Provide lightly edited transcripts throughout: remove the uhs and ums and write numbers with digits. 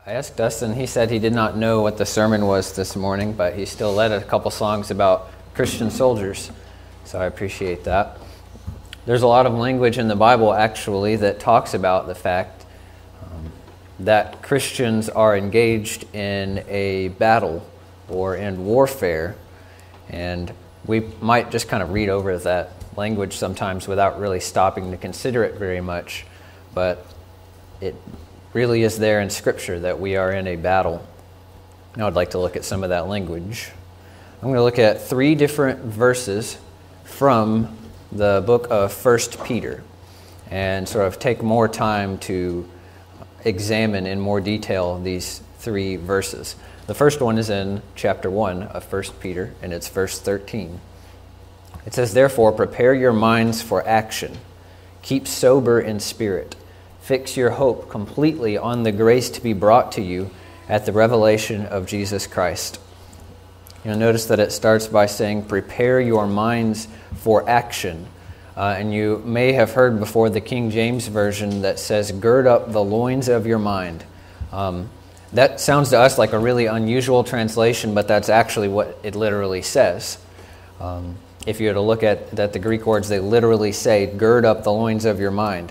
I asked Dustin, he said he did not know what the sermon was this morning, but he still led a couple songs about Christian soldiers, so I appreciate that. There's a lot of language in the Bible, actually, that talks about the fact that Christians are engaged in a battle or in warfare, and we might just kind of read over that language sometimes without really stopping to consider it very much, but it really is there in Scripture that we are in a battle. Now I'd like to look at some of that language. I'm going to look at 3 different verses from the book of 1 Peter and sort of take more time to examine in more detail these 3 verses. The first one is in chapter 1 of 1 Peter, and it's verse 13. It says, "Therefore, prepare your minds for action. Keep sober in spirit. Fix your hope completely on the grace to be brought to you at the revelation of Jesus Christ." You'll notice that it starts by saying, prepare your minds for action. And you may have heard before the King James Version that says, gird up the loins of your mind. That sounds to us like a really unusual translation, but that's actually what it literally says. If you were to look at the Greek words, they literally say, gird up the loins of your mind.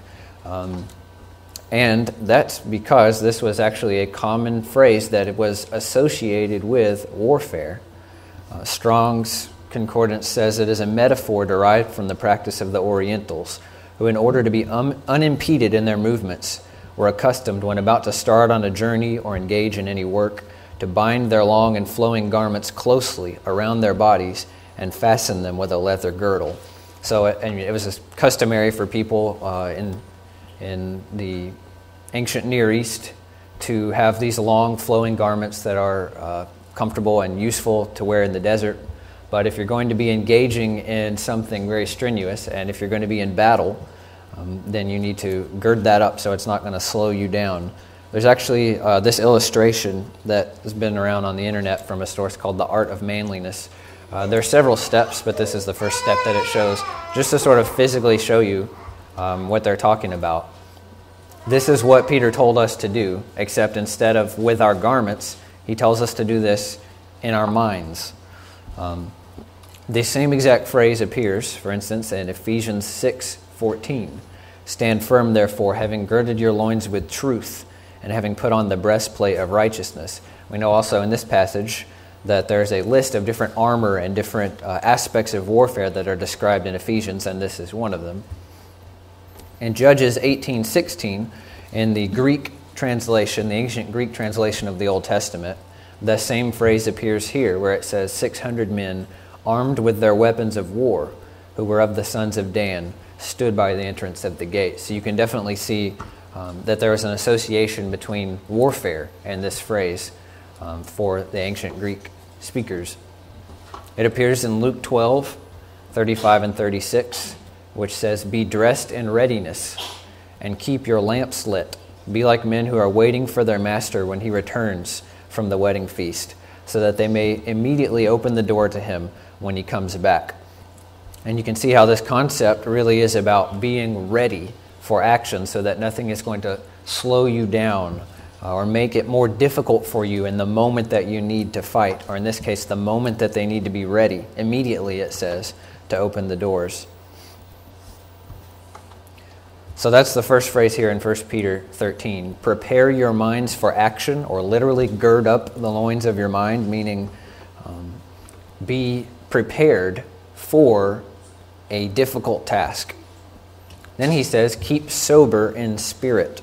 And that's because this was actually a common phrase that it was associated with warfare. Strong's Concordance says it is a metaphor derived from the practice of the Orientals, who in order to be unimpeded in their movements, were accustomed when about to start on a journey or engage in any work to bind their long and flowing garments closely around their bodies and fasten them with a leather girdle. So it was customary for people in the ancient Near East to have these long flowing garments that are comfortable and useful to wear in the desert. But if you're going to be engaging in something very strenuous, and if you're going to be in battle, then you need to gird that up so it's not going to slow you down. There's actually this illustration that has been around on the internet from a source called The Art of Manliness. There are several steps, but this is the first step that it shows, just to sort of physically show you what they're talking about. This is what Peter told us to do, except instead of with our garments, he tells us to do this in our minds. The same exact phrase appears, for instance, in Ephesians 6:14. "Stand firm, therefore, having girded your loins with truth, and having put on the breastplate of righteousness." We know also in this passage that there's a list of different armor and different aspects of warfare that are described in Ephesians, and this is one of them. In Judges 18:16, in the Greek translation, the ancient Greek translation of the Old Testament, the same phrase appears here where it says 600 men armed with their weapons of war, who were of the sons of Dan, stood by the entrance of the gate. So you can definitely see that there was an association between warfare and this phrase for the ancient Greek speakers. It appears in Luke 12:35 and 36, which says, "Be dressed in readiness and keep your lamps lit. Be like men who are waiting for their master when he returns from the wedding feast, so that they may immediately open the door to him when he comes back." And you can see how this concept really is about being ready for action so that nothing is going to slow you down or make it more difficult for you in the moment that you need to fight, or in this case, the moment that they need to be ready. Immediately, it says, to open the doors. So that's the first phrase here in 1 Peter 13. Prepare your minds for action, or literally gird up the loins of your mind, meaning be prepared for a difficult task. Then he says, keep sober in spirit.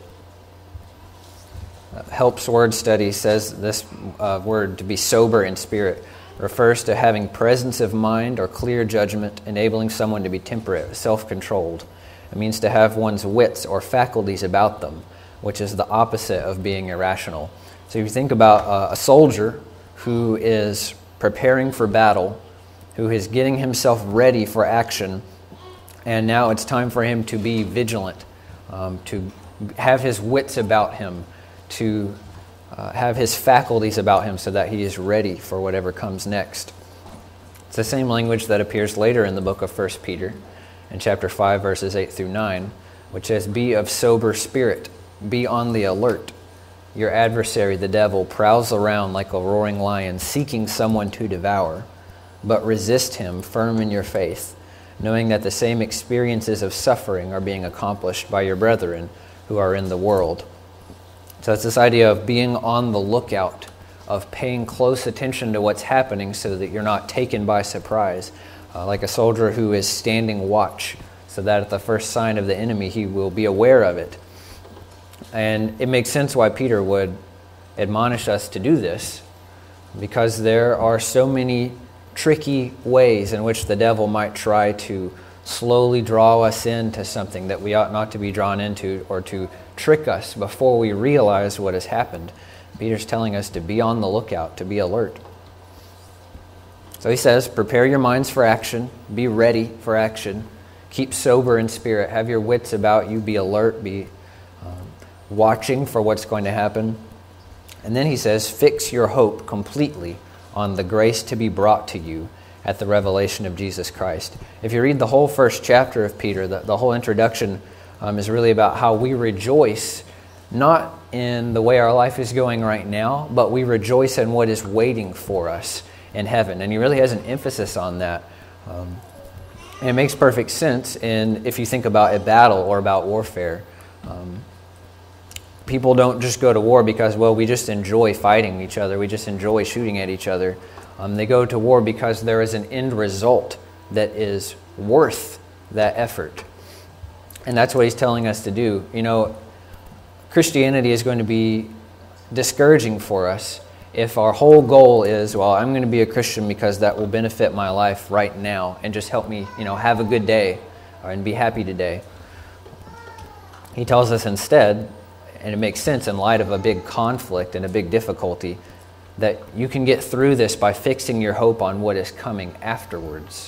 Helps Word Study says this word, to be sober in spirit, refers to having presence of mind or clear judgment, enabling someone to be temperate, self-controlled. It means to have one's wits or faculties about them, which is the opposite of being irrational. So if you think about a soldier who is preparing for battle, who is getting himself ready for action, and now it's time for him to be vigilant, to have his wits about him, to have his faculties about him so that he is ready for whatever comes next. It's the same language that appears later in the book of 1 Peter, in chapter 5, verses 8 through 9, which says, be of sober spirit, be on the alert. your adversary, the devil, prowls around like a roaring lion, seeking someone to devour. But resist him, firm in your faith, knowing that the same experiences of suffering are being accomplished by your brethren who are in the world. So it's this idea of being on the lookout, of paying close attention to what's happening so that you're not taken by surprise, like a soldier who is standing watch, so that at the first sign of the enemy he will be aware of it. And it makes sense why Peter would admonish us to do this, because there are so many tricky ways in which the devil might try to slowly draw us into something that we ought not to be drawn into, or to trick us before we realize what has happened. Peter's telling us to be on the lookout, to be alert. So he says, prepare your minds for action, be ready for action, keep sober in spirit, have your wits about you, be alert, be watching for what's going to happen. And then he says, fix your hope completely on the grace to be brought to you at the revelation of Jesus Christ. If you read the whole first chapter of Peter, the whole introduction is really about how we rejoice, not in the way our life is going right now, but we rejoice in what is waiting for us in heaven. And he really has an emphasis on that. And it makes perfect sense if you think about a battle or about warfare. People don't just go to war because, well, we just enjoy fighting each other. We just enjoy shooting at each other. They go to war because there is an end result that is worth that effort. And that's what he's telling us to do. You know, Christianity is going to be discouraging for us if our whole goal is, well, I'm going to be a Christian because that will benefit my life right now and just help me, have a good day and be happy today. He tells us instead, and it makes sense in light of a big conflict and a big difficulty, that you can get through this by fixing your hope on what is coming afterwards.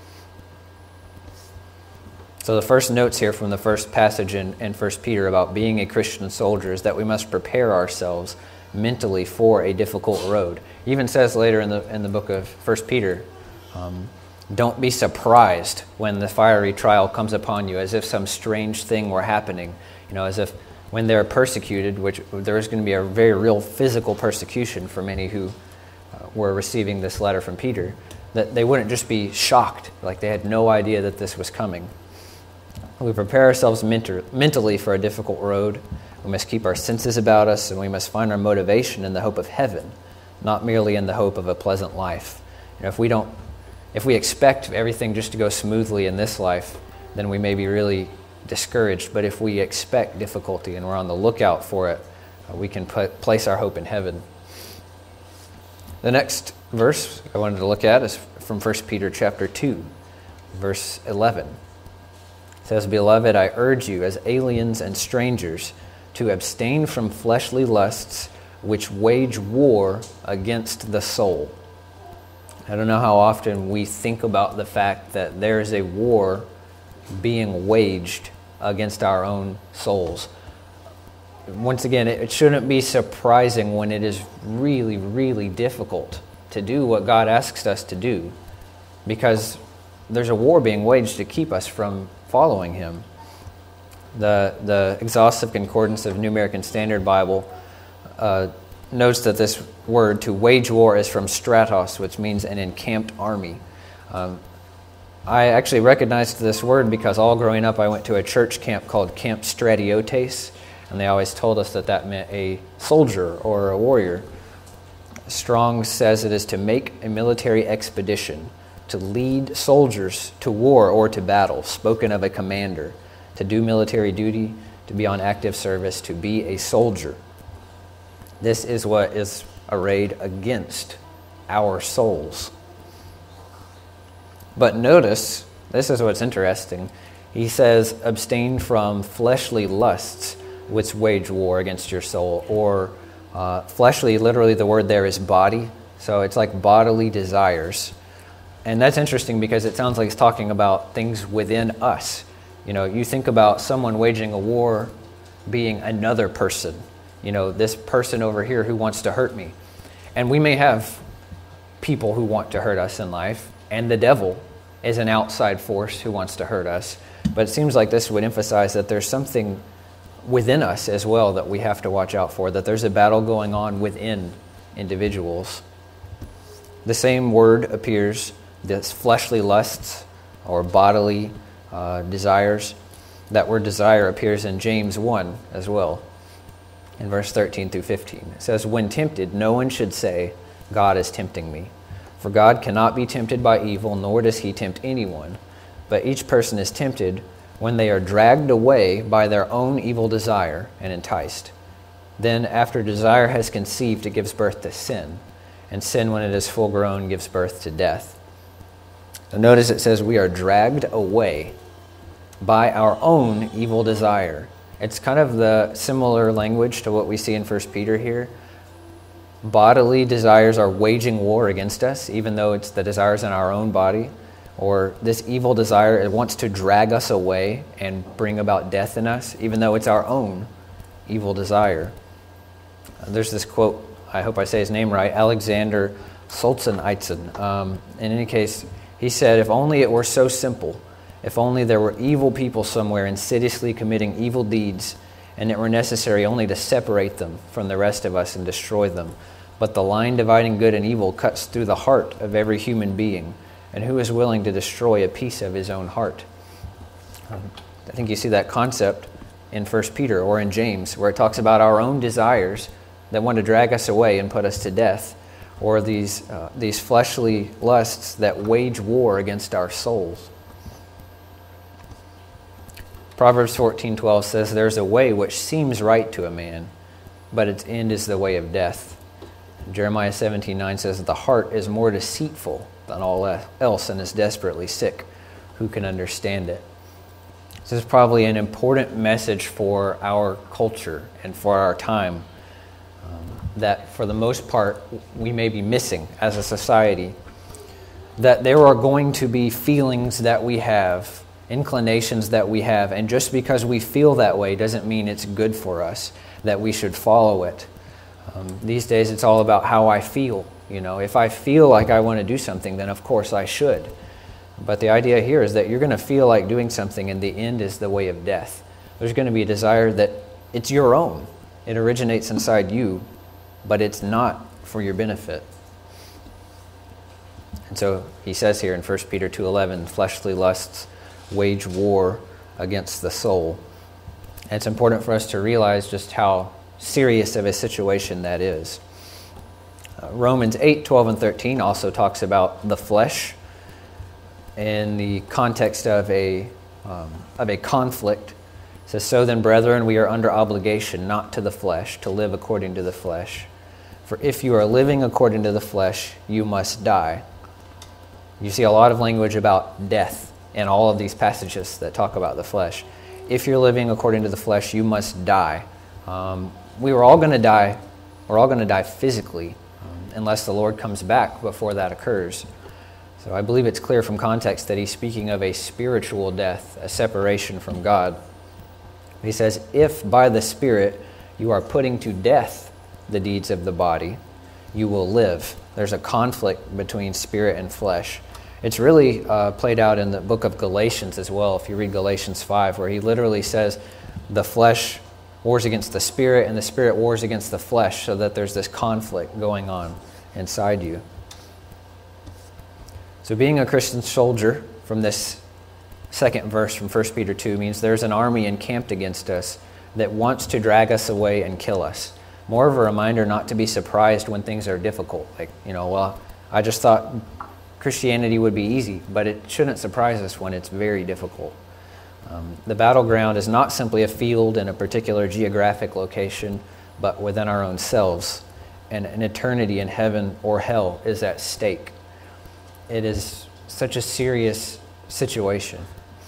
So the first notes here from the first passage in 1 Peter about being a Christian soldier is that we must prepare ourselves mentally for a difficult road. He even says later in the book of 1 Peter, don't be surprised when the fiery trial comes upon you as if some strange thing were happening, as if when they're persecuted, which there is going to be a very real physical persecution for many who were receiving this letter from Peter, that they wouldn't just be shocked, like they had no idea that this was coming. We prepare ourselves mentally for a difficult road. We must keep our senses about us, and we must find our motivation in the hope of heaven, not merely in the hope of a pleasant life. If we expect everything just to go smoothly in this life, then we may be really discouraged. But if we expect difficulty and we're on the lookout for it, we can place our hope in heaven. The next verse I wanted to look at is from 1 Peter chapter 2, verse 11. It says, Beloved, I urge you as aliens and strangers to abstain from fleshly lusts which wage war against the soul. I don't know how often we think about the fact that there is a war being waged against our own souls. Once again, it shouldn't be surprising when it is really, really difficult to do what God asks us to do, because there's a war being waged to keep us from following Him. The Exhaustive Concordance of New American Standard Bible notes that this word to wage war is from stratos, which means an encamped army. I actually recognized this word because all growing up I went to a church camp called Camp Stratiotes, and they always told us that meant a soldier or a warrior. Strong says it is to make a military expedition, to lead soldiers to war or to battle, spoken of a commander, to do military duty, to be on active service, to be a soldier. This is what is arrayed against our souls. But notice, this is what's interesting. He says, abstain from fleshly lusts which wage war against your soul. Or fleshly, literally the word there is body. So it's like bodily desires. And that's interesting because it sounds like it's talking about things within us. You think about someone waging a war being another person. This person over here who wants to hurt me. And we may have people who want to hurt us in life, and the devil is an outside force who wants to hurt us. But it seems like this would emphasize that there's something within us as well that we have to watch out for, that there's a battle going on within individuals. The same word appears, this fleshly lusts or bodily desires. That word desire appears in James 1 as well, in verse 13 through 15. It says, "When tempted, no one should say, 'God is tempting me.' For God cannot be tempted by evil, nor does he tempt anyone. But each person is tempted when they are dragged away by their own evil desire and enticed. Then after desire has conceived, it gives birth to sin. And sin, when it is full grown, gives birth to death." So notice it says we are dragged away by our own evil desire. It's kind of the similar language to what we see in 1 Peter here. Bodily desires are waging war against us, even though it's the desires in our own body. Or this evil desire, it wants to drag us away and bring about death in us, even though it's our own evil desire. There's this quote, I hope I say his name right, Alexander Solzhenitsyn. In any case, he said, "If only it were so simple, if only there were evil people somewhere insidiously committing evil deeds, and it were necessary only to separate them from the rest of us and destroy them. But the line dividing good and evil cuts through the heart of every human being, and who is willing to destroy a piece of his own heart?" I think you see that concept in 1 Peter or in James, where it talks about our own desires that want to drag us away and put us to death, or these fleshly lusts that wage war against our souls. Proverbs 14:12 says, "There's a way which seems right to a man, but its end is the way of death." Jeremiah 17:9 says, "The heart is more deceitful than all else and is desperately sick. Who can understand it?" This is probably an important message for our culture and for our time, that for the most part we may be missing as a society. That there are going to be feelings that we have, inclinations that we have, and just because we feel that way doesn't mean it's good for us, that we should follow it. These days it's all about how I feel. If I feel like I want to do something, then of course I should. But the idea here is that you're going to feel like doing something, and the end is the way of death. There's going to be a desire that it's your own. It originates inside you, but it's not for your benefit. And so he says here in 1 Peter 2:11, fleshly lusts wage war against the soul. And it's important for us to realize just how serious of a situation that is. Romans 8:12 and 13 also talks about the flesh in the context of a conflict. It says, "So then, brethren, we are under obligation not to the flesh, to live according to the flesh. For if you are living according to the flesh, you must die." You see a lot of language about death in all of these passages that talk about the flesh. If you're living according to the flesh, you must die. We were all going to die. We're all going to die physically, unless the Lord comes back before that occurs. So I believe it's clear from context that he's speaking of a spiritual death, a separation from God. He says, if by the Spirit you are putting to death the deeds of the body, you will live. There's a conflict between spirit and flesh. It's really played out in the book of Galatians as well, if you read Galatians 5, where he literally says the flesh wars against the spirit and the spirit wars against the flesh, so that there's this conflict going on inside you. So being a Christian soldier, from this second verse from 1 Peter 2, means there's an army encamped against us that wants to drag us away and kill us. More of a reminder not to be surprised when things are difficult. Like, I just thought Christianity would be easy, but it shouldn't surprise us when it's very difficult. The battleground is not simply a field in a particular geographic location, but within our own selves. And an eternity in heaven or hell is at stake. It is such a serious situation.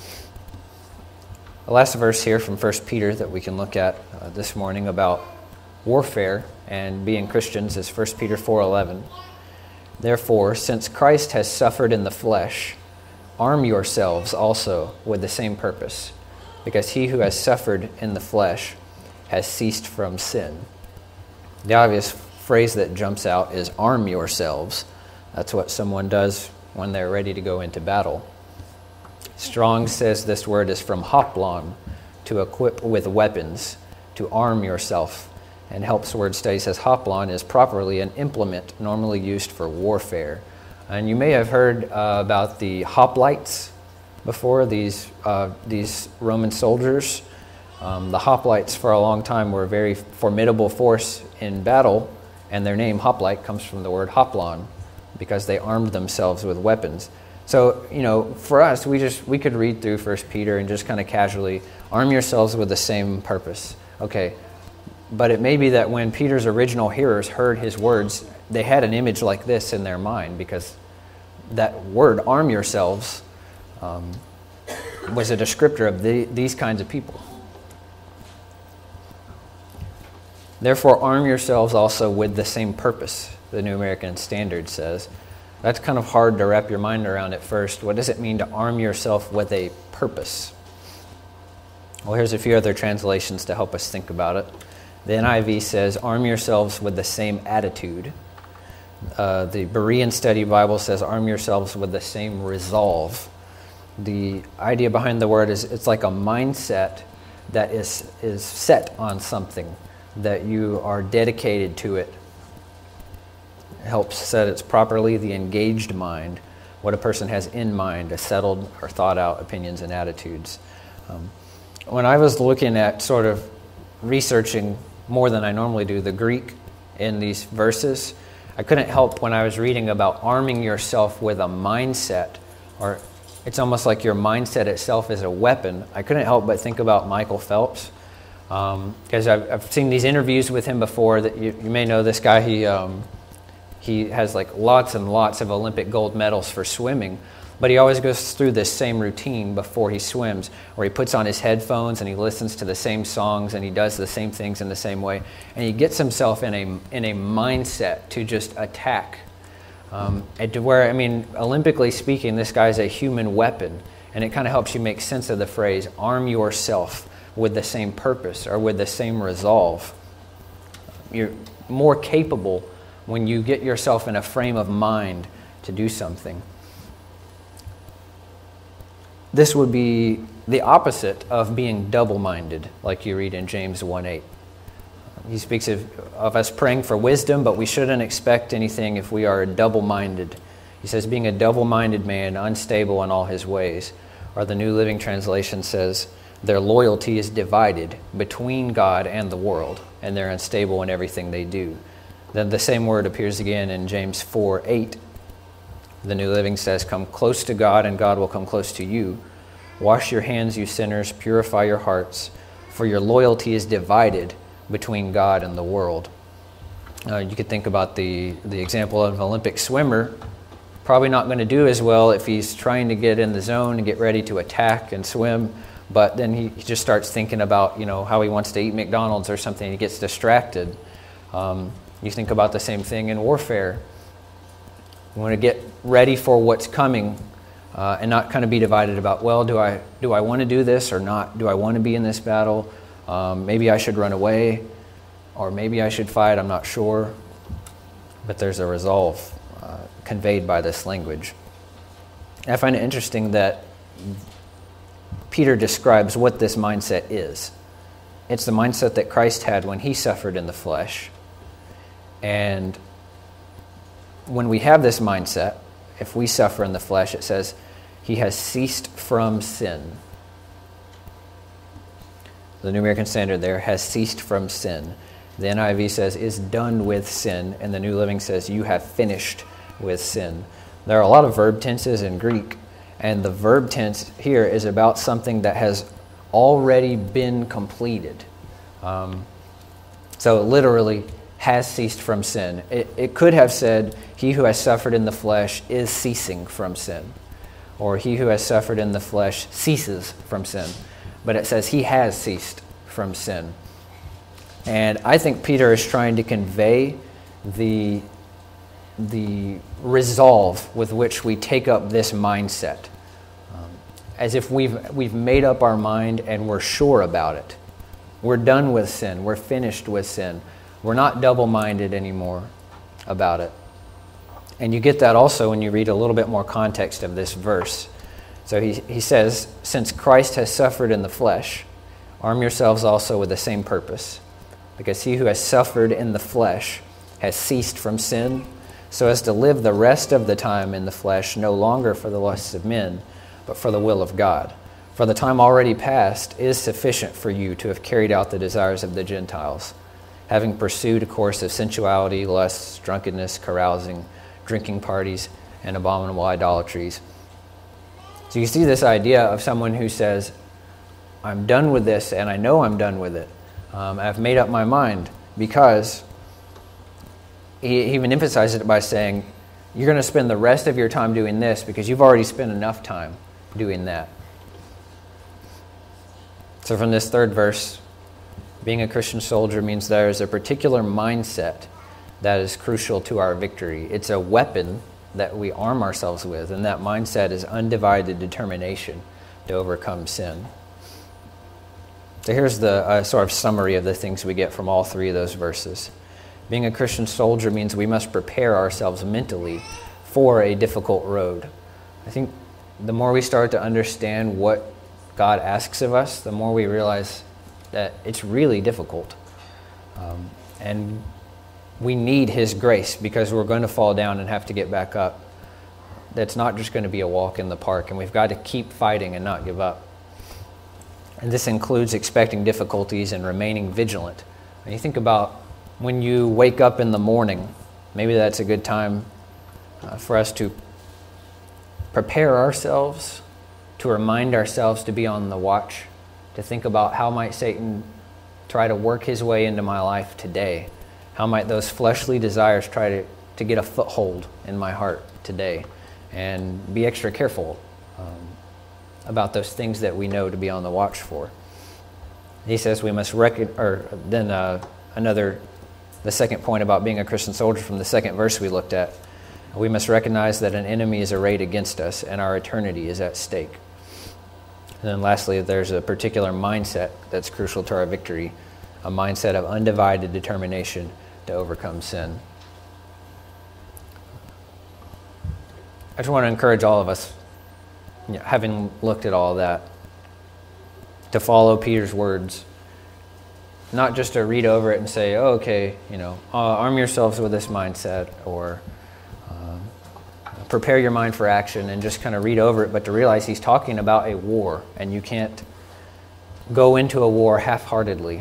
The last verse here from 1 Peter that we can look at this morning about warfare and being Christians is 1 Peter 4:11. Therefore, since Christ has suffered in the flesh, arm yourselves also with the same purpose, because he who has suffered in the flesh has ceased from sin. The obvious phrase that jumps out is arm yourselves. That's what someone does when they're ready to go into battle. Strong says this word is from hoplon, to equip with weapons. to arm yourself. And Help's Word Study says hoplon is properly an implement normally used for warfare. And you may have heard about the hoplites before, these Roman soldiers. The hoplites for a long time were a very formidable force in battle, and their name hoplite comes from the word hoplon because they armed themselves with weapons. So, for us, we could read through 1 Peter and just kind of casually arm yourselves with the same purpose. Okay, but it may be that when Peter's original hearers heard his words, they had an image like this in their mind, because that word, arm yourselves, was a descriptor of these kinds of people. Therefore, arm yourselves also with the same purpose, the New American Standard says. That's kind of hard to wrap your mind around at first. What does it mean to arm yourself with a purpose? Well, here's a few other translations to help us think about it. The NIV says, arm yourselves with the same attitude. The Berean Study Bible says, arm yourselves with the same resolve. The idea behind the word is it's like a mindset that is set on something, that you are dedicated to it. It helps set it's properly the engaged mind, what a person has in mind, a settled or thought out opinions and attitudes. When I was looking at sort of researching more than I normally do the Greek in these verses, I couldn't help when I was reading about arming yourself with a mindset, or it's almost like your mindset itself is a weapon. I couldn't help but think about Michael Phelps, because I've seen these interviews with him before. That you may know this guy. He has like lots and lots of Olympic gold medals for swimming, but he always goes through this same routine before he swims, where he puts on his headphones and he listens to the same songs and he does the same things in the same way, and he gets himself in a mindset to just attack. And to where, Olympically speaking, this guy's a human weapon, and it kind of helps you make sense of the phrase, arm yourself with the same purpose or with the same resolve. You're more capable when you get yourself in a frame of mind to do something. This would be the opposite of being double-minded, like you read in James 1:8. He speaks of us praying for wisdom, but we shouldn't expect anything if we are double-minded. He says, being a double-minded man, unstable in all his ways. Or the New Living Translation says, their loyalty is divided between God and the world, and they're unstable in everything they do. Then the same word appears again in James 4:8. The New Living says, come close to God, and God will come close to you. Wash your hands, you sinners, purify your hearts, for your loyalty is divided between God and the world. You could think about the example of an Olympic swimmer, probably not going to do as well if he's trying to get in the zone and get ready to attack and swim, but then he just starts thinking about how he wants to eat McDonald's or something. He gets distracted. You think about the same thing in warfare. You want to get ready for what's coming and not kind of be divided about, well, do I want to do this or not? Do I want to be in this battle? Maybe I should run away, or maybe I should fight. I'm not sure. But there's a resolve conveyed by this language. I find it interesting that Peter describes what this mindset is. It's the mindset that Christ had when he suffered in the flesh. And when we have this mindset, if we suffer in the flesh, it says, he has ceased from sin. The New American Standard there has ceased from sin. The NIV says, is done with sin, and the New Living says, you have finished with sin. There are a lot of verb tenses in Greek, and the verb tense here is about something that has already been completed. So literally, has ceased from sin. It could have said, he who has suffered in the flesh is ceasing from sin. Or he who has suffered in the flesh ceases from sin. But it says he has ceased from sin. And I think Peter is trying to convey the resolve with which we take up this mindset. As if we've made up our mind and we're sure about it. We're done with sin. We're finished with sin. We're not double-minded anymore about it. And you get that also when you read a little bit more context of this verse. So he says, since Christ has suffered in the flesh, Arm yourselves also with the same purpose, because he who has suffered in the flesh has ceased from sin, so as to live the rest of the time in the flesh, no longer for the lusts of men, but for the will of God. For the time already past is sufficient for you to have carried out the desires of the Gentiles, having pursued a course of sensuality, lusts, drunkenness, carousing, drinking parties, and abominable idolatries. So you see this idea of someone who says, I'm done with this, and I know I'm done with it. I've made up my mind, because he even emphasizes it by saying, you're going to spend the rest of your time doing this because you've already spent enough time doing that. So from this third verse, being a Christian soldier means there is a particular mindset that is crucial to our victory. It's a weapon that we arm ourselves with, and that mindset is undivided determination to overcome sin. So here's the sort of summary of the things we get from all three of those verses. Being a Christian soldier means we must prepare ourselves mentally for a difficult road. I think the more we start to understand what God asks of us, the more we realize that it's really difficult. And we need His grace, because we're going to fall down and have to get back up. That's not just going to be a walk in the park, and we've got to keep fighting and not give up. And this includes expecting difficulties and remaining vigilant. When you think about when you wake up in the morning, maybe that's a good time for us to prepare ourselves, to remind ourselves to be on the watch, to think about how might Satan try to work his way into my life today. How might those fleshly desires try to get a foothold in my heart today, and be extra careful about those things that we know to be on the watch for. He says we must the second point about being a Christian soldier from the second verse we looked at, we must recognize that an enemy is arrayed against us and our eternity is at stake. And then lastly, there's a particular mindset that's crucial to our victory, a mindset of undivided determination to overcome sin. I just want to encourage all of us, having looked at all that, to follow Peter's words. Not just to read over it and say, oh, okay, arm yourselves with this mindset, or prepare your mind for action, and just kind of read over it, but to realize he's talking about a war, and you can't go into a war half-heartedly.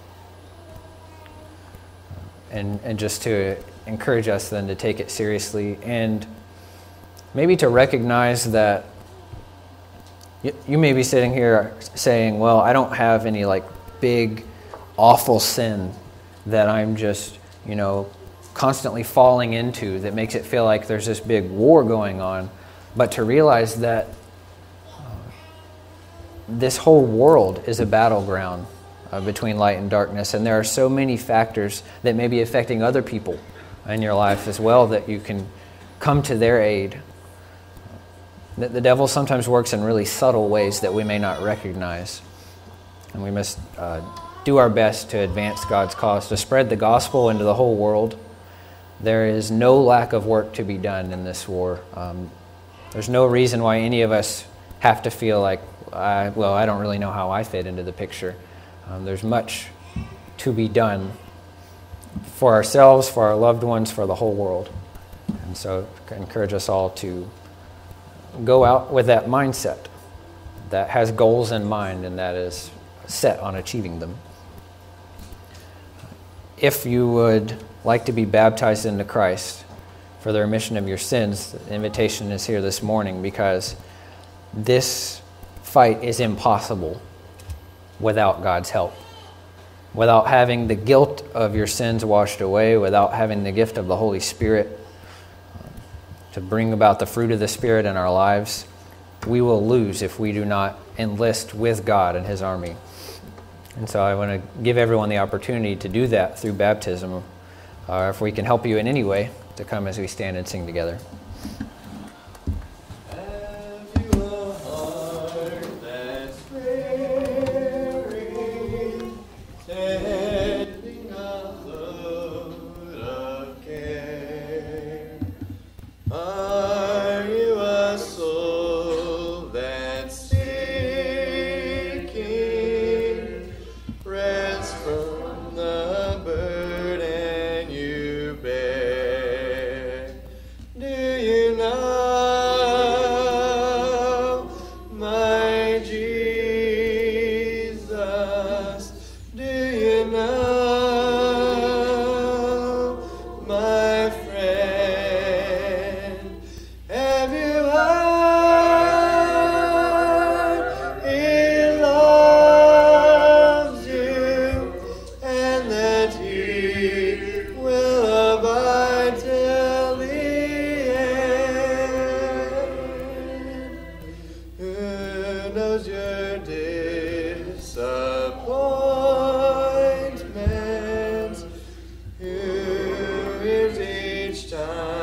And just to encourage us then to take it seriously, and maybe to recognize that you may be sitting here saying, well, I don't have any big, awful sin that I'm just, constantly falling into that makes it feel like there's this big war going on. But to realize that this whole world is a battleground between light and darkness, and there are so many factors that may be affecting other people in your life as well that you can come to their aid. The devil sometimes works in really subtle ways that we may not recognize, and we must do our best to advance God's cause, to spread the gospel into the whole world. There is no lack of work to be done in this war. There's no reason why any of us have to feel like, I don't really know how I fit into the picture. There's much to be done for ourselves, for our loved ones, for the whole world. And so I encourage us all to go out with that mindset that has goals in mind and that is set on achieving them. If you would like to be baptized into Christ for the remission of your sins, the invitation is here this morning, because this fight is impossible without God's help. Without having the guilt of your sins washed away, without having the gift of the Holy Spirit to bring about the fruit of the Spirit in our lives, we will lose if we do not enlist with God and His army. And so I want to give everyone the opportunity to do that through baptism, or if we can help you in any way, to come as we stand and sing together. gives each time.